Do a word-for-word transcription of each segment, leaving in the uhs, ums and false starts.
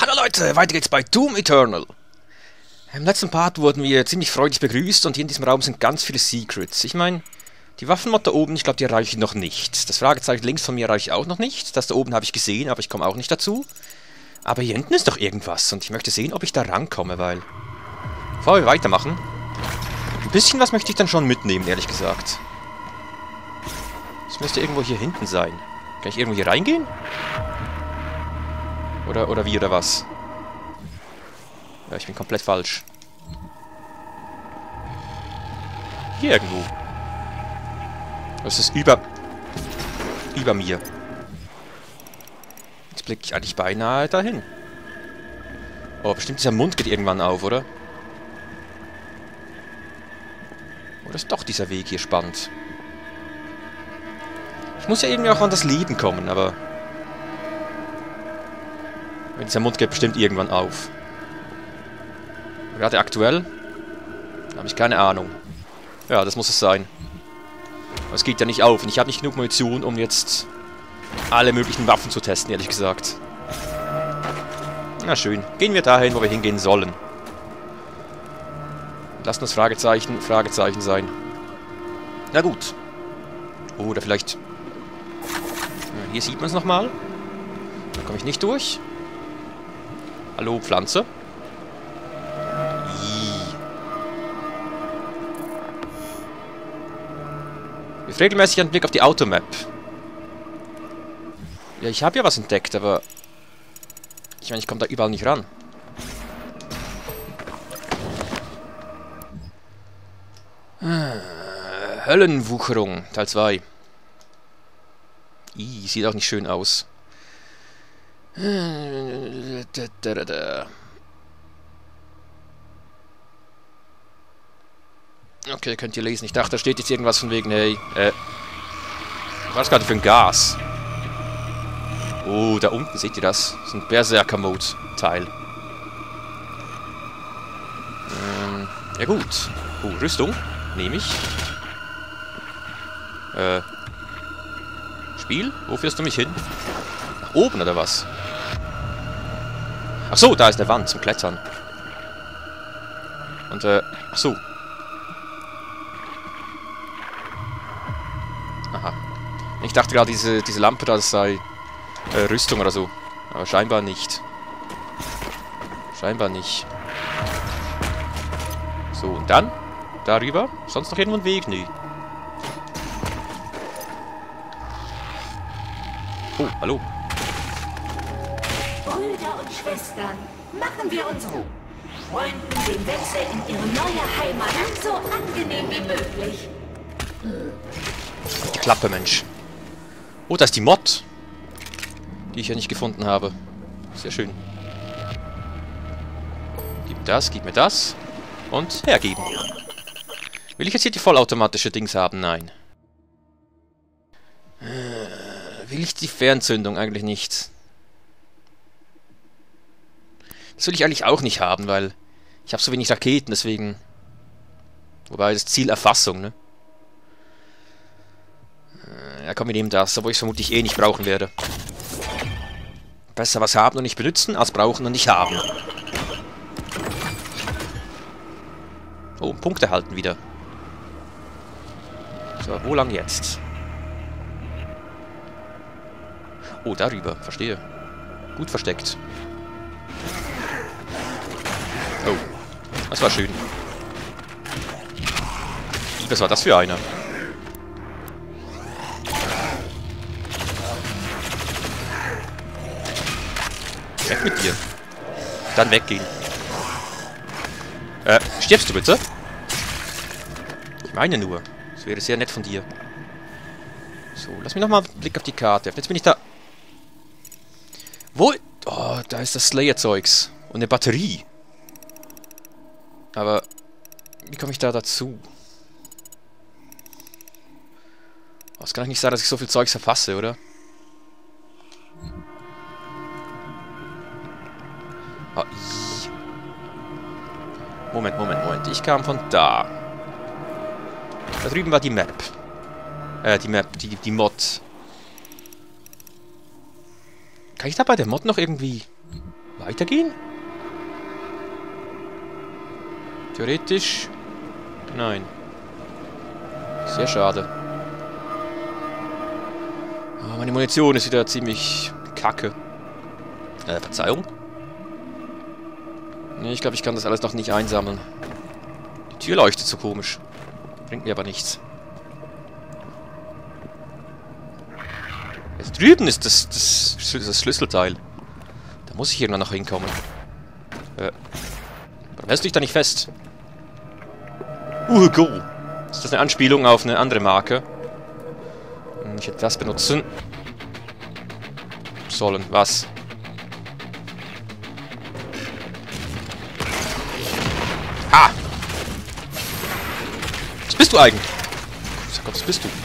Hallo Leute, weiter geht's bei Doom Eternal. Im letzten Part wurden wir ziemlich freudig begrüßt und hier in diesem Raum sind ganz viele Secrets. Ich meine, die Waffenmod da oben, ich glaube, die erreiche ich noch nicht. Das Fragezeichen links von mir erreiche ich auch noch nicht. Das da oben habe ich gesehen, aber ich komme auch nicht dazu. Aber hier hinten ist doch irgendwas und ich möchte sehen, ob ich da rankomme, weil... Bevor wir weitermachen, ein bisschen was möchte ich dann schon mitnehmen, ehrlich gesagt. Das müsste irgendwo hier hinten sein. Kann ich irgendwo hier reingehen? Oder, oder wie, oder was? Ja, ich bin komplett falsch. Hier irgendwo. Das ist über... über mir. Jetzt blicke ich eigentlich beinahe dahin. Oh, bestimmt dieser Mund geht irgendwann auf, oder? Oder ist doch dieser Weg hier spannend? Ich muss ja irgendwie auch an das Leben kommen, aber... Wenn dieser Mund geht bestimmt irgendwann auf. Gerade aktuell? Habe ich keine Ahnung. Ja, das muss es sein. Aber es geht ja nicht auf und ich habe nicht genug Munition, um jetzt alle möglichen Waffen zu testen, ehrlich gesagt. Na schön. Gehen wir dahin, wo wir hingehen sollen. Lassen das Fragezeichen Fragezeichen sein. Na gut. Oder vielleicht... Ja, hier sieht man es nochmal. Da komme ich nicht durch. Hallo, Pflanze. Wirf regelmäßig einen Blick auf die Automap. Ja, ich habe ja was entdeckt, aber... Ich meine, ich komme da überall nicht ran. Ah, Höllenwucherung, Teil zwei. Ih, sieht auch nicht schön aus. Okay, könnt ihr lesen. Ich dachte, da steht jetzt irgendwas von wegen, hey, äh... Was gerade für ein Gas? Oh, da unten, seht ihr das? Das ist ein Berserker-Mode-Teil. Ähm, ja gut. Oh, Rüstung. Nehme ich. Äh... Spiel? Wo führst du mich hin? Nach oben, oder was? Ach so, da ist eine Wand zum Klettern. Und, äh... Ach so. Aha. Ich dachte gerade, diese, diese Lampe da, das sei äh, Rüstung oder so. Aber scheinbar nicht. Scheinbar nicht. So, und dann? Darüber? Sonst noch irgendwo ein Weg? Nee. Oh, hallo. Brüder und Schwestern, machen wir uns Freunden den Wechsel in ihre neue Heimat so angenehm wie möglich. Die Klappe, Mensch. Oh, da ist die Mod, die ich ja nicht gefunden habe. Sehr schön. Gib mir das, gib mir das. Und hergeben. Will ich jetzt hier die vollautomatische Dings haben? Nein. Äh, will ich die Fernzündung? Eigentlich nicht. Das will ich eigentlich auch nicht haben, weil ich habe so wenig Raketen, deswegen... Wobei, das Ziel Erfassung, ne? Ja, komm, wir nehmen das, obwohl ich es vermutlich eh nicht brauchen werde. Besser was haben und nicht benutzen, als brauchen und nicht haben. Oh, Punkte halten wieder. So, wo lang jetzt? Oh, darüber, verstehe. Gut versteckt. Oh, das war schön. Was war das für einer? Weg mit dir. Dann weggehen. Äh, stirbst du bitte? Ich meine nur. Das wäre sehr nett von dir. So, lass mich nochmal einen Blick auf die Karte. Jetzt bin ich da... Wo? Oh, da ist das Slayer-Zeugs. Und eine Batterie. Aber... Wie komme ich da dazu? Oh, es kann doch nicht sein, dass ich so viel Zeugs verpasse, oder? Oh, Moment, Moment, Moment. Ich kam von da. Da drüben war die Map. Äh, die Map, die, die Mod. Kann ich da bei der Mod noch irgendwie Weitergehen? Theoretisch... Nein. Sehr schade. Oh, meine Munition ist wieder ziemlich kacke. Äh, Verzeihung? Nee, ich glaube, ich kann das alles noch nicht einsammeln. Die Tür leuchtet so komisch. Bringt mir aber nichts. Jetzt drüben ist das, das, das Schlüsselteil. Da muss ich irgendwann noch hinkommen. Äh. Warum hältst du dich da nicht fest? Uh, go! Ist das eine Anspielung auf eine andere Marke? Hm, ich hätte das benutzen sollen. Was? Ah! Was bist du eigentlich? Sag Gott, was bist du?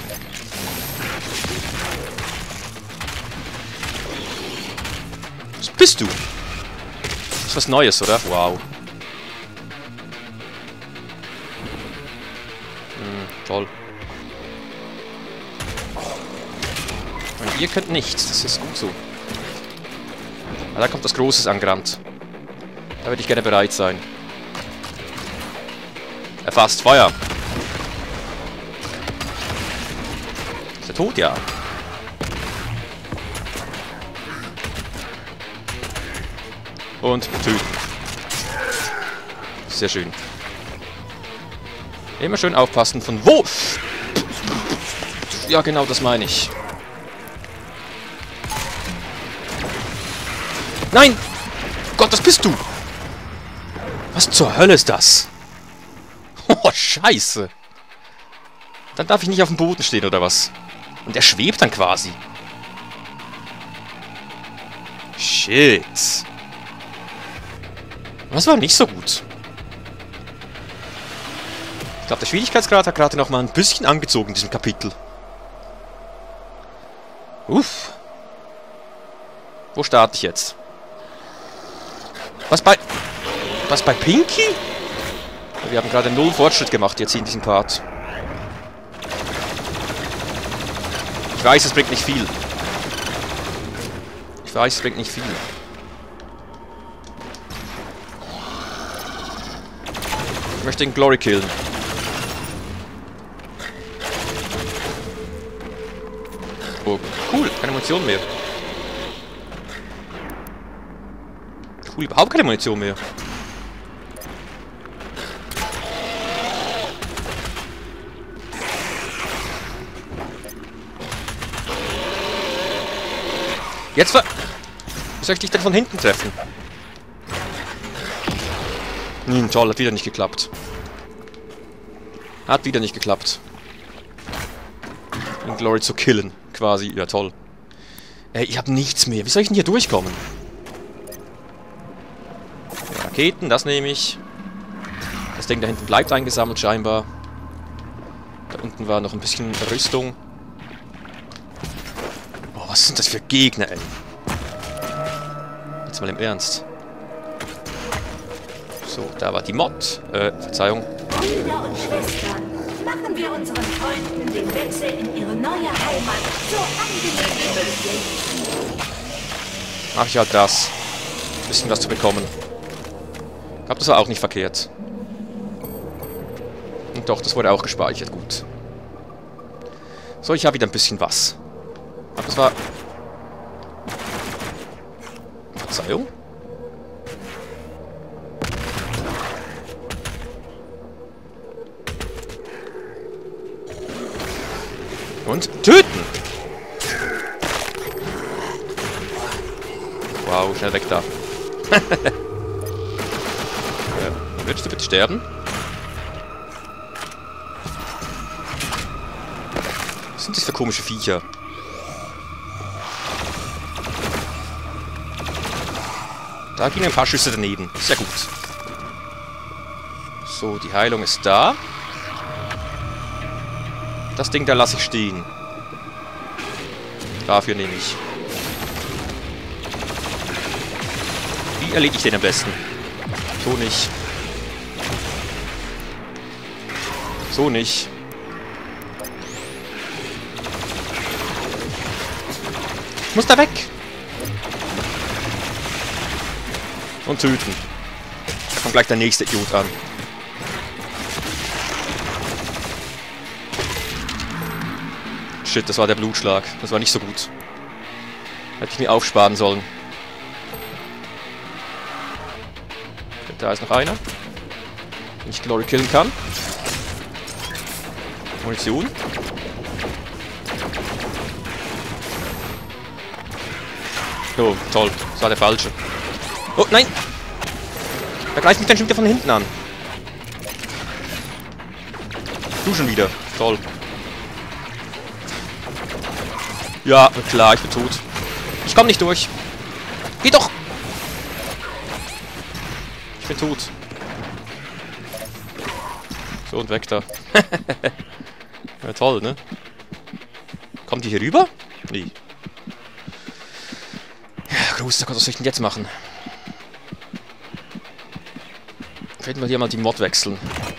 Was bist du? Das ist was Neues, oder? Wow. Hm, toll. Und ihr könnt nichts, das ist gut so. Aber da kommt was Großes angerannt. Da würde ich gerne bereit sein. Erfasst, Feuer! Ist er tot? Ja. Und töten. Sehr schön. Immer schön aufpassen, von wo... Ja, genau, das meine ich. Nein! Gott, was bist du? Was zur Hölle ist das? Oh, Scheiße. Dann darf ich nicht auf dem Boden stehen, oder was? Und er schwebt dann quasi. Shit. Das war nicht so gut. Ich glaube, der Schwierigkeitsgrad hat gerade noch mal ein bisschen angezogen in diesem Kapitel. Uff. Wo starte ich jetzt? Was bei... Was bei Pinky? Wir haben gerade null Fortschritt gemacht jetzt in diesem Part. Ich weiß, es bringt nicht viel. Ich weiß, es bringt nicht viel. Ich möchte den Glory killen. Oh, cool, keine Munition mehr. Cool, überhaupt keine Munition mehr. Jetzt ver... Wie soll ich dich denn von hinten treffen? Hm, toll, hat wieder nicht geklappt. Hat wieder nicht geklappt. Den Glory zu killen, quasi. Ja, toll. Ey, ich habe nichts mehr. Wie soll ich denn hier durchkommen? Ja, Raketen, das nehme ich. Das Ding da hinten bleibt eingesammelt, scheinbar. Da unten war noch ein bisschen Rüstung. Oh, was sind das für Gegner, ey? Jetzt mal im Ernst. So, da war die Mod. Äh, Verzeihung. Brüder und Schwestern, machen wir unseren Freunden den Wechsel in ihre neue Heimat so angenehm wie möglich. Mach ich halt das. Ein bisschen was zu bekommen. Ich glaube, das war auch nicht verkehrt. Und doch, das wurde auch gespeichert. Gut. So, ich habe wieder ein bisschen was. Aber das war... Verzeihung? Und töten! Wow, schnell weg da. Ja, würdest du bitte sterben? Was sind das für komische Viecher? Da gingen ein paar Schüsse daneben. Sehr gut. So, die Heilung ist da. Das Ding da lasse ich stehen. Dafür nehme ich. Wie erlege ich den am besten? So nicht. So nicht. Ich muss da weg. Und töten. Da kommt gleich der nächste Idiot an. Shit, das war der Blutschlag. Das war nicht so gut. Hätte ich mir aufsparen sollen. Da ist noch einer, den ich Glory killen kann. Munition. Oh, toll. Das war der falsche. Oh, nein! Da greift mich dann schon wieder von hinten an. Du schon wieder. Toll. Ja, klar, ich bin tot. Ich komme nicht durch. Geh doch! Ich bin tot. So, und weg da. Ja, toll, ne? Kommt die hier rüber? Nee. Ja, groß, was soll ich denn jetzt machen? Könnten wir hier mal die Mod wechseln.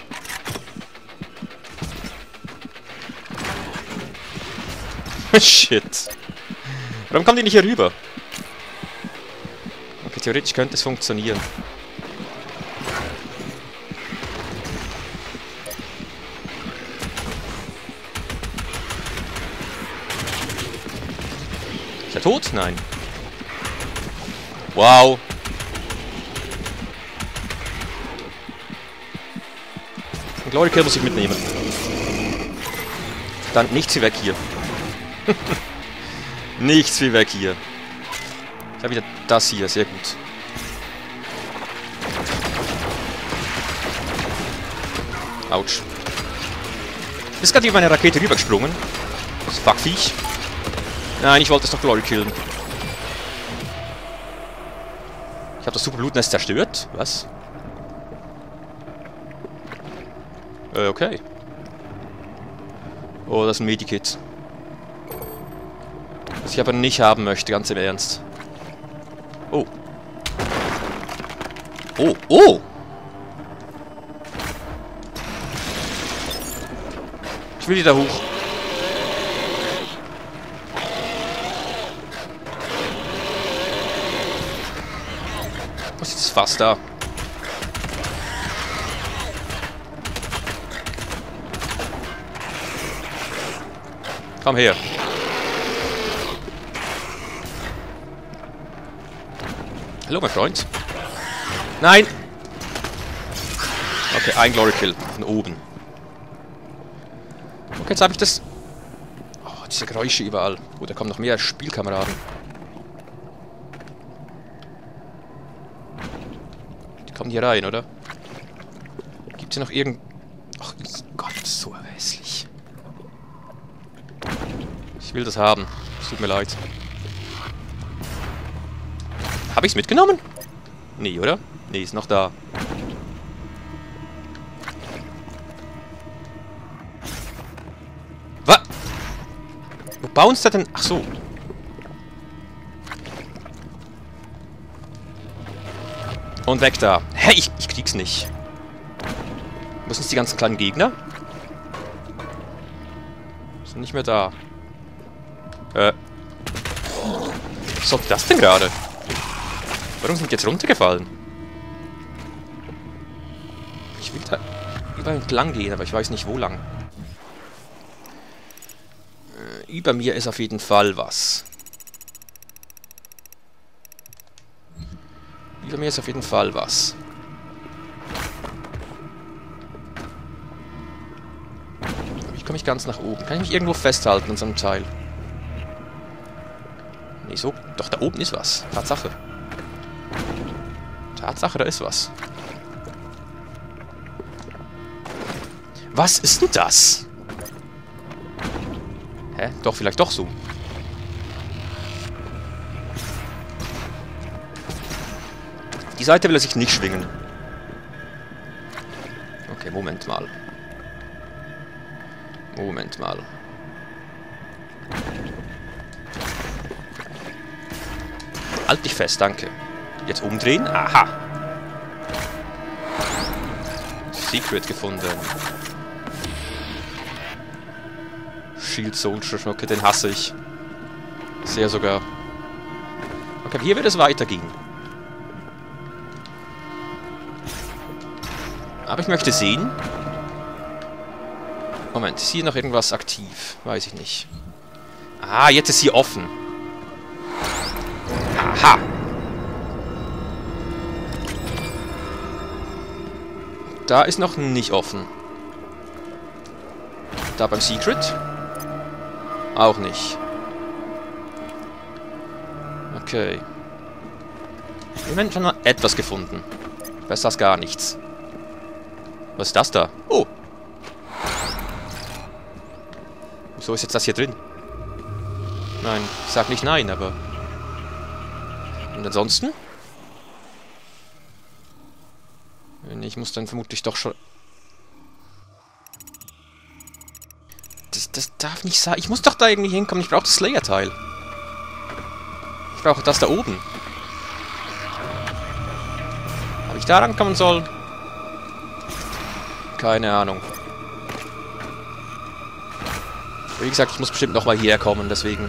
Shit. Warum kommt die nicht hier rüber? Okay, theoretisch könnte es funktionieren. Ist er tot? Nein. Wow. Den Glory Kill muss ich mitnehmen. Dann nichts wie weg hier. Nichts wie weg hier. Ich habe wieder das hier, sehr gut. Autsch. Ist gerade über meine Rakete rübergesprungen. Das Fuckviech. Nein, ich wollte es doch Glory killen. Ich habe das Superblutnest zerstört. Was? Äh, okay. Oh, das ist ein Medikit. Was ich aber nicht haben möchte, ganz im Ernst. Oh. Oh, oh! Ich will wieder hoch. Was ist das Fass da? Komm her. Hallo, mein Freund. Nein! Okay, ein Glory Kill. Von oben. Okay, jetzt habe ich das... Oh, diese Geräusche überall. Oh, da kommen noch mehr Spielkameraden. Die kommen hier rein, oder? Gibt es hier noch irgend... Ach Gott, so hässlich. Ich will das haben. Es tut mir leid. Habe ich es mitgenommen? Nee, oder? Nee, ist noch da. Was? Wo bounced er denn? Ach so. Und weg da. Hä, ich, ich krieg's nicht. Wo sind die ganzen kleinen Gegner? Sind nicht mehr da. Äh. Was soll das denn gerade? Warum sind die jetzt runtergefallen? Ich will da überall entlang gehen, aber ich weiß nicht wo lang. Äh, über mir ist auf jeden Fall was. Über mir ist auf jeden Fall was. Wie komme ich ganz nach oben? Kann ich mich irgendwo festhalten in so einem Teil? Nee, so. Doch, da oben ist was. Tatsache. Tatsache, da ist was. Was ist denn das? Hä? Doch, vielleicht doch so. Auf die Seite will er sich nicht schwingen. Okay, Moment mal. Moment mal. Halt dich fest, danke. Jetzt umdrehen. Aha. Secret gefunden. Shield Soldier. Okay, den hasse ich. Sehr sogar. Okay, hier wird es weitergehen. Aber ich möchte sehen. Moment, ist hier noch irgendwas aktiv? Weiß ich nicht. Ah, jetzt ist hier offen. Aha. Da ist noch nicht offen. Da beim Secret? Auch nicht. Okay. Wir haben schon mal etwas gefunden. Besser als gar nichts. Was ist das da? Oh! Wieso ist jetzt das hier drin? Nein, ich sag nicht nein, aber... Und ansonsten? Ich muss dann vermutlich doch schon... Das, das darf nicht sein. Ich muss doch da irgendwie hinkommen. Ich brauche das Slayer-Teil. Ich brauche das da oben. Ob ich da rankommen soll? Keine Ahnung. Wie gesagt, ich muss bestimmt nochmal hierher kommen, deswegen...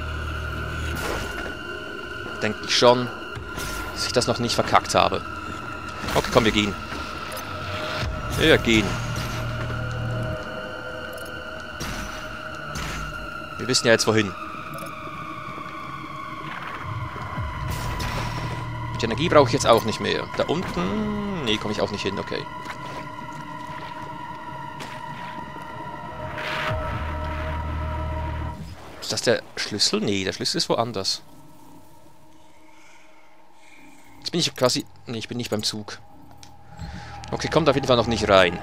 denke ich schon, dass ich das noch nicht verkackt habe. Okay, komm, wir gehen. Ja, gehen. Wir wissen ja jetzt wohin. Die Energie brauche ich jetzt auch nicht mehr. Da unten... Nee, komme ich auch nicht hin, okay. Ist das der Schlüssel? Nee, der Schlüssel ist woanders. Jetzt bin ich quasi... Nee, ich bin nicht beim Zug. Okay, kommt auf jeden Fall noch nicht rein.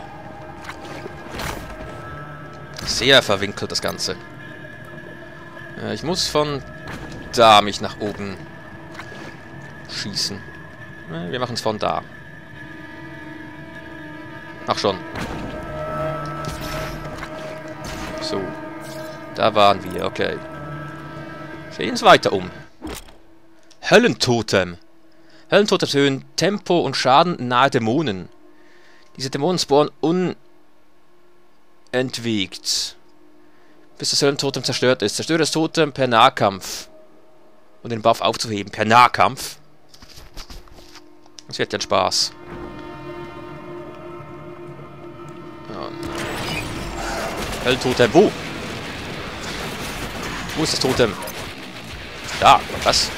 Sehr verwinkelt das Ganze. Äh, ich muss von da mich nach oben schießen. Äh, wir machen es von da. Ach schon. So. Da waren wir, okay. Sehen uns weiter um. Höllentotem. Höllentotems erhöhen Tempo und Schaden nahe Dämonen. Diese Dämonen spawnen unentwegt. Bis das Höllentotem zerstört ist. Zerstöre das Totem per Nahkampf. Um den Buff aufzuheben. Per Nahkampf. Das wird ja ein Spaß. Ja. Höllentotem, wo? Wo ist das Totem? Da, was?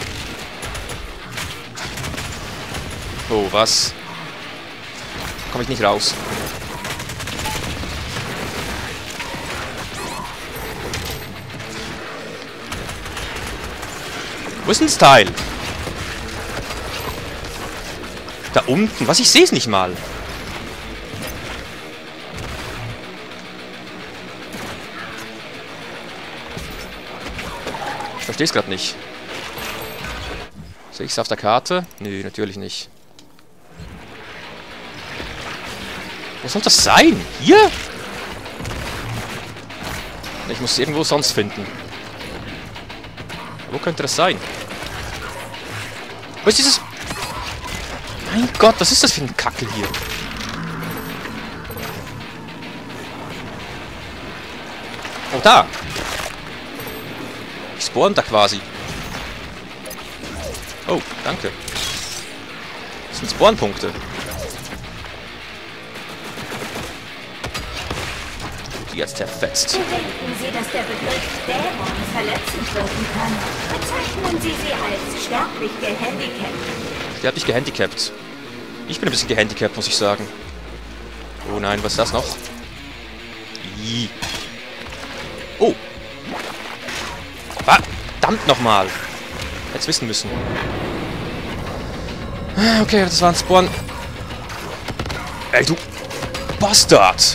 Oh, was? Komme ich nicht raus. Wo ist denn das Teil? Da unten. Was? Ich sehe es nicht mal. Ich verstehe es gerade nicht. Sehe ich es auf der Karte? Nö, natürlich nicht. Wo soll das sein? Hier? Ich muss es irgendwo sonst finden. Wo könnte das sein? Wo ist dieses... Mein Gott, was ist das für ein Kackel hier? Oh, da! Ich spawn da quasi. Oh, danke. Das sind Spawnpunkte. Die jetzt zerfetzt. Bedenken Sie, dass der Begriff Dämon verletzend wirken kann. Bezeichnen Sie sie als sterblich gehandicapt. Sterblich gehandicapt. Ich bin ein bisschen gehandicapt, muss ich sagen. Oh nein, was ist das noch? Ii. Oh! Verdammt nochmal! Hätte es wissen müssen. Okay, das war ein Spawn. Ey, du Bastard!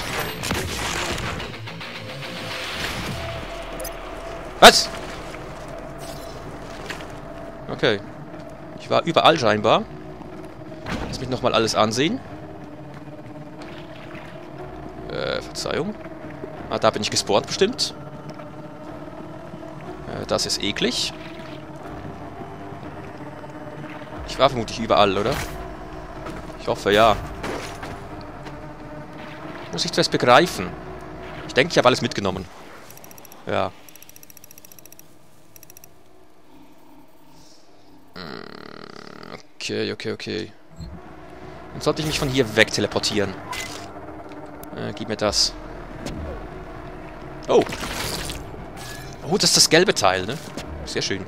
Was? Okay. Ich war überall scheinbar. Lass mich nochmal alles ansehen. Äh, Verzeihung. Ah, da bin ich gespawnt bestimmt. Äh, das ist eklig. Ich war vermutlich überall, oder? Ich hoffe, ja. Muss ich das begreifen? Ich denke, ich habe alles mitgenommen. Ja. Okay, okay, okay. Dann sollte ich mich von hier weg teleportieren. Äh, gib mir das. Oh. Oh, das ist das gelbe Teil, ne? Sehr schön.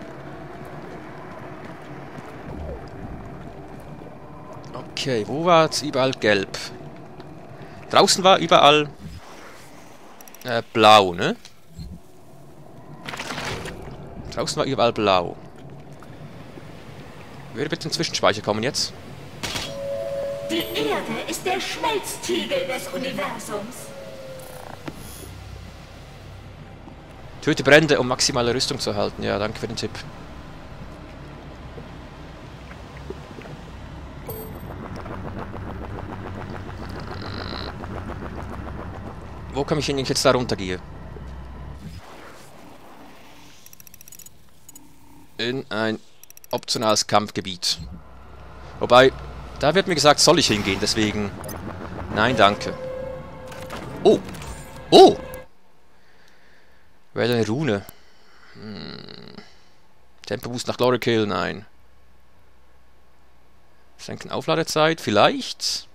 Okay, wo war es überall gelb? Draußen war überall äh, blau, ne? Draußen war überall blau. Würde bitte ein Zwischenspeicher kommen jetzt? Die Erde ist der Schmelztiegel des Universums. Töte Brände, um maximale Rüstung zu erhalten. Ja, danke für den Tipp. Wo komme ich hin, wenn ich jetzt da runtergehe? In ein optionales Kampfgebiet. Wobei, da wird mir gesagt, soll ich hingehen, deswegen... Nein, danke. Oh! Oh! Wähle eine Rune. Hm. Tempo-Boost nach Glory Kill, nein. Senken Aufladezeit, vielleicht?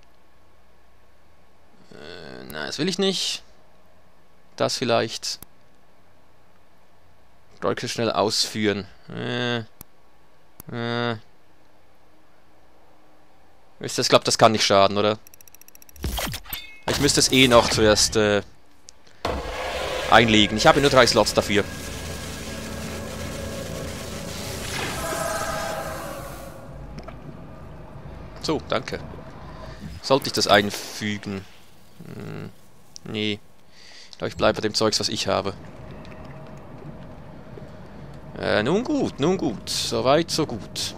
Äh, nein, das will ich nicht. Das vielleicht. Glory Kill schnell ausführen. Äh. Äh. Wisst ihr, ich glaube, das kann nicht schaden, oder? Ich müsste es eh noch zuerst äh, einlegen. Ich habe nur drei Slots dafür. So, danke. Sollte ich das einfügen? Hm, nee. Ich glaube, ich bleibe bei dem Zeugs, was ich habe. Äh, nun gut, nun gut. Soweit, so gut.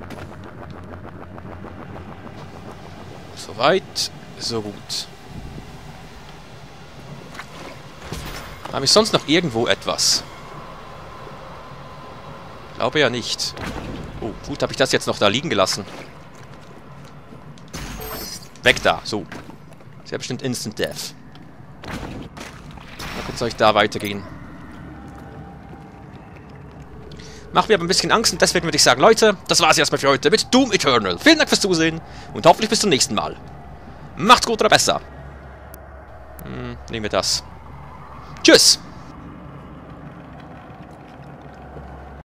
Soweit, so gut. Habe ich sonst noch irgendwo etwas? Glaube ja nicht. Oh, gut, habe ich das jetzt noch da liegen gelassen. Weg da, so. Das ist ja bestimmt Instant Death. Dann soll ich da weitergehen. Macht mir aber ein bisschen Angst und deswegen würde ich sagen, Leute, das war's erstmal für heute mit Doom Eternal. Vielen Dank fürs Zusehen und hoffentlich bis zum nächsten Mal. Macht's gut oder besser. Hm, nehmen wir das. Tschüss!